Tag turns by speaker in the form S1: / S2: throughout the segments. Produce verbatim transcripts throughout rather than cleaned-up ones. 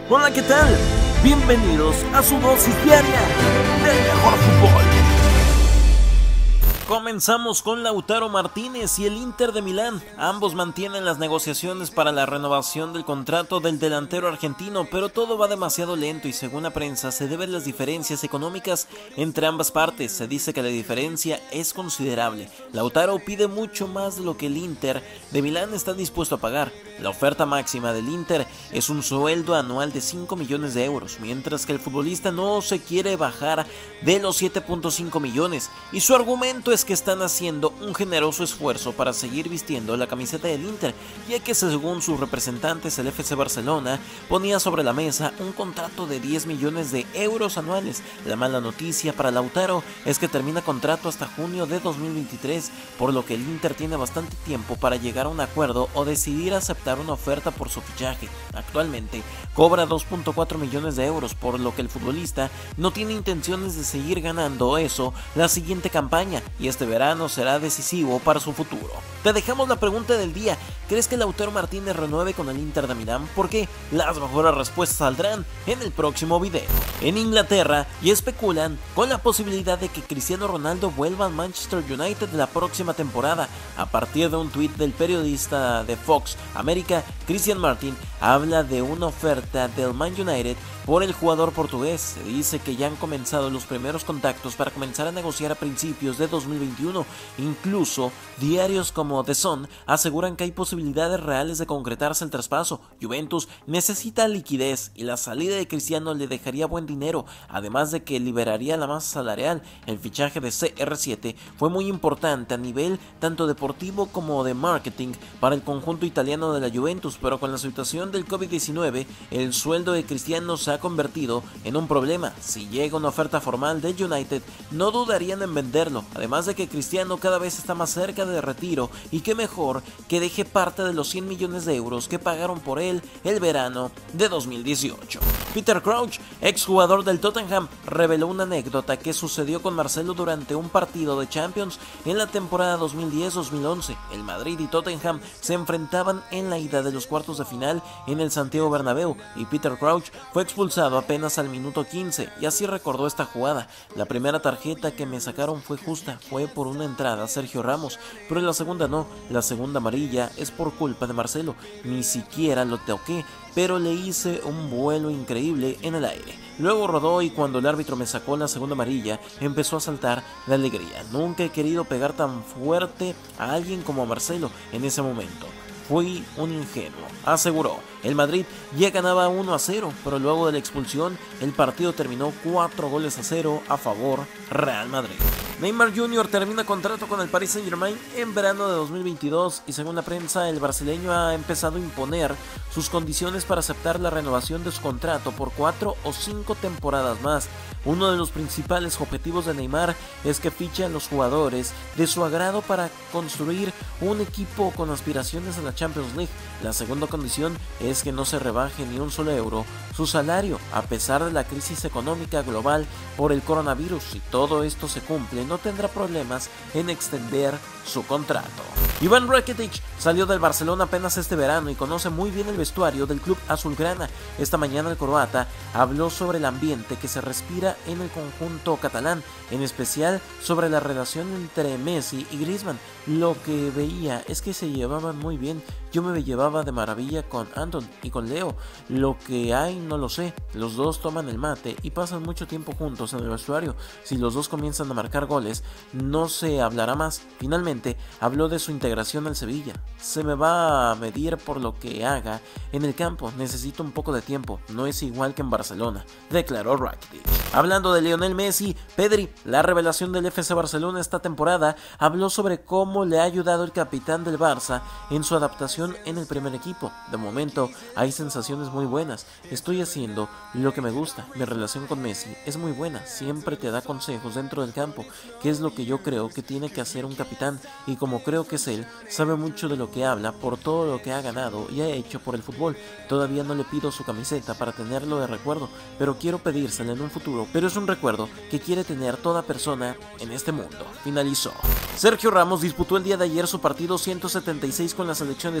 S1: Hola, ¿qué tal? Bienvenidos a su dosis diaria del mejor fútbol. Comenzamos con Lautaro Martínez y el Inter de Milán. Ambos mantienen las negociaciones para la renovación del contrato del delantero argentino, pero todo va demasiado lento y según la prensa se deben las diferencias económicas entre ambas partes. Se dice que la diferencia es considerable. Lautaro pide mucho más de lo que el Inter de Milán está dispuesto a pagar. La oferta máxima del Inter es un sueldo anual de cinco millones de euros, mientras que el futbolista no se quiere bajar de los siete punto cinco millones, y su argumento es que están haciendo un generoso esfuerzo para seguir vistiendo la camiseta del Inter, ya que según sus representantes el F C Barcelona ponía sobre la mesa un contrato de diez millones de euros anuales. La mala noticia para Lautaro es que termina contrato hasta junio de dos mil veintitrés, por lo que el Inter tiene bastante tiempo para llegar a un acuerdo o decidir aceptar una oferta por su fichaje. Actualmente cobra dos punto cuatro millones de euros, por lo que el futbolista no tiene intenciones de seguir ganando eso la siguiente campaña, y este verano será decisivo para su futuro. Te dejamos la pregunta del día: ¿crees que Lautaro Martínez renueve con el Inter de Milán? ¿Por qué? Las mejores respuestas saldrán en el próximo video. En Inglaterra y especulan con la posibilidad de que Cristiano Ronaldo vuelva al Manchester United la próxima temporada. A partir de un tuit del periodista de Fox América, Christian Martin habla de una oferta del Man United por el jugador portugués. Se dice que ya han comenzado los primeros contactos para comenzar a negociar a principios de dos mil veintiuno. Incluso diarios como The Sun aseguran que hay posibilidades reales de concretarse el traspaso. Juventus necesita liquidez y la salida de Cristiano le dejaría buen dinero, además de que liberaría la masa salarial. El fichaje de C R siete fue muy importante a nivel tanto deportivo como de marketing para el conjunto italiano de la Juventus, pero con la situación del COVID diecinueve el sueldo de Cristiano se ha convertido en un problema. Si llega una oferta formal del United, no dudarían en venderlo, además de que Cristiano cada vez está más cerca de retiro, y qué mejor que deje parte de los cien millones de euros que pagaron por él el verano de dos mil dieciocho. Peter Crouch, exjugador del Tottenham, reveló una anécdota que sucedió con Marcelo durante un partido de Champions en la temporada dos mil diez dos mil once. El Madrid y Tottenham se enfrentaban en la ida de los cuartos de final en el Santiago Bernabéu y Peter Crouch fue expulsado apenas al minuto quince, y así recordó esta jugada: la primera tarjeta que me sacaron fue justa, fue por una entrada a Sergio Ramos, pero la segunda no, la segunda amarilla es por culpa de Marcelo, ni siquiera lo toqué, pero le hice un vuelo increíble en el aire. Luego rodó y cuando el árbitro me sacó la segunda amarilla empezó a saltar de alegría. Nunca he querido pegar tan fuerte a alguien como a Marcelo en ese momento. Fui un ingenuo, aseguró. El Madrid ya ganaba uno a cero, pero luego de la expulsión el partido terminó cuatro goles a cero a favor Real Madrid. Neymar junior termina contrato con el Paris Saint-Germain en verano de dos mil veintidós y según la prensa el brasileño ha empezado a imponer sus condiciones para aceptar la renovación de su contrato por cuatro o cinco temporadas más. Uno de los principales objetivos de Neymar es que fiche a los jugadores de su agrado para construir un equipo con aspiraciones a la Champions League. La segunda condición es que no se rebaje ni un solo euro su salario a pesar de la crisis económica global por el coronavirus. Si todo esto se cumple, no tendrá problemas en extender su contrato. Iván Rakitic salió del Barcelona apenas este verano y conoce muy bien el vestuario del club azulgrana. Esta mañana el croata habló sobre el ambiente que se respira en el conjunto catalán, en especial sobre la relación entre Messi y Griezmann. Lo que veía es que se llevaban muy bien. Yo me llevaba de maravilla con Anton y con Leo. Lo que hay no lo sé. Los dos toman el mate y pasan mucho tiempo juntos en el vestuario. Si los dos comienzan a marcar goles, no se hablará más. Finalmente, habló de su integración al Sevilla. Se me va a medir por lo que haga en el campo. Necesito un poco de tiempo. No es igual que en Barcelona, declaró Rakitic. Hablando de Lionel Messi, Pedri, la revelación del F C Barcelona esta temporada, habló sobre cómo le ha ayudado el capitán del Barça en su adaptación en el primer equipo. De momento hay sensaciones muy buenas, estoy haciendo lo que me gusta, mi relación con Messi es muy buena, siempre te da consejos dentro del campo, que es lo que yo creo que tiene que hacer un capitán, y como creo que es él, sabe mucho de lo que habla por todo lo que ha ganado y ha hecho por el fútbol. Todavía no le pido su camiseta para tenerlo de recuerdo, pero quiero pedírsela en un futuro, pero es un recuerdo que quiere tener toda persona en este mundo, finalizó. Sergio Ramos disputó el día de ayer su partido ciento setenta y seis con la selección de España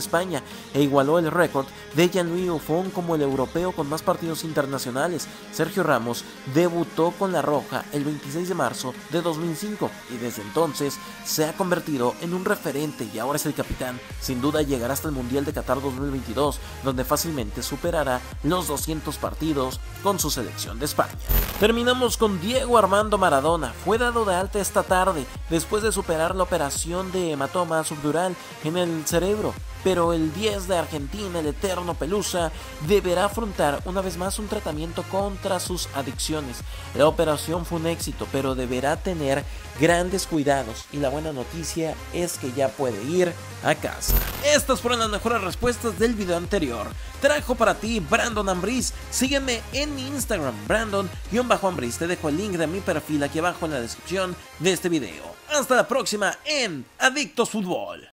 S1: España e igualó el récord de Gianluigi Buffon como el europeo con más partidos internacionales. Sergio Ramos debutó con la roja el veintiséis de marzo de dos mil cinco y desde entonces se ha convertido en un referente y ahora es el capitán. Sin duda llegará hasta el Mundial de Qatar dos mil veintidós, donde fácilmente superará los doscientos partidos con su selección de España. Terminamos con Diego Armando Maradona. Fue dado de alta esta tarde después de superar la operación de hematoma subdural en el cerebro, pero el diez de Argentina, el eterno Pelusa, deberá afrontar una vez más un tratamiento contra sus adicciones. La operación fue un éxito, pero deberá tener grandes cuidados y la buena noticia es que ya puede ir a casa. Estas fueron las mejores respuestas del video anterior. Trajo para ti Brandon Ambriz. Sígueme en Instagram, Brandon-Ambriz. Te dejo el link de mi perfil aquí abajo en la descripción de este video. Hasta la próxima en Adictos Fútbol.